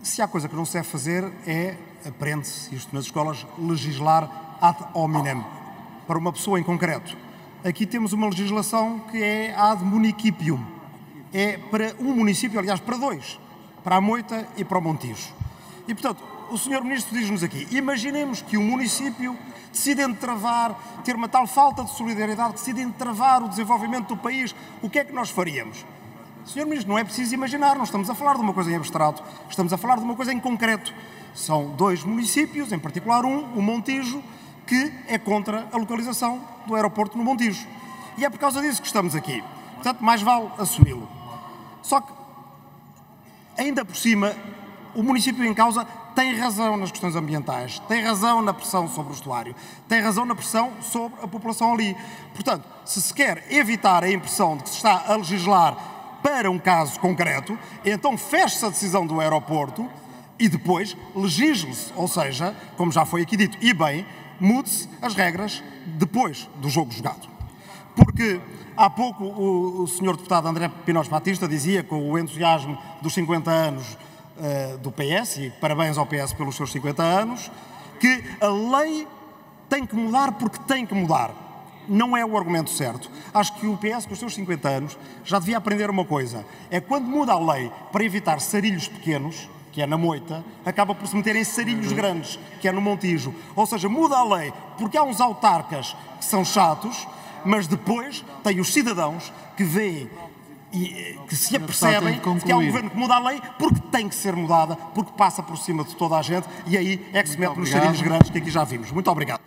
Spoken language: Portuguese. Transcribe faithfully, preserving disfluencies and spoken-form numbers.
Se há coisa que não se deve fazer é, aprende-se isto nas escolas, legislar ad hominem, para uma pessoa em concreto. Aqui temos uma legislação que é ad municipium. É para um município, aliás, para dois, para a Moita e para o Montijo. E, portanto, o senhor Ministro diz-nos aqui, imaginemos que o município decide entravar, ter uma tal falta de solidariedade, decide entravar o desenvolvimento do país, o que é que nós faríamos? senhor Ministro, não é preciso imaginar, não estamos a falar de uma coisa em abstrato, estamos a falar de uma coisa em concreto. São dois municípios, em particular um, o Montijo, que é contra a localização do aeroporto no Montijo. E é por causa disso que estamos aqui. Portanto, mais vale assumi-lo. Só que, ainda por cima, o município em causa tem razão nas questões ambientais, tem razão na pressão sobre o estuário, tem razão na pressão sobre a população ali. Portanto, se se quer evitar a impressão de que se está a legislar para um caso concreto, então feche-se a decisão do aeroporto e depois legisle-se, ou seja, como já foi aqui dito, e bem, mude-se as regras depois do jogo jogado. Porque há pouco o, o senhor deputado André Pinoz Batista dizia, com o entusiasmo dos cinquenta anos uh, do P S, e parabéns ao P S pelos seus cinquenta anos, que a lei tem que mudar porque tem que mudar. Não é o argumento certo. Acho que o P S, com os seus cinquenta anos, já devia aprender uma coisa. É quando muda a lei para evitar sarilhos pequenos, que é na Moita, acaba por se meter em sarilhos grandes, que é no Montijo. Ou seja, muda a lei porque há uns autarcas que são chatos, mas depois tem os cidadãos que veem e que se apercebem que há um governo que muda a lei porque tem que ser mudada, porque passa por cima de toda a gente, e aí é que se mete nos sarilhos grandes que aqui já vimos. Muito obrigado.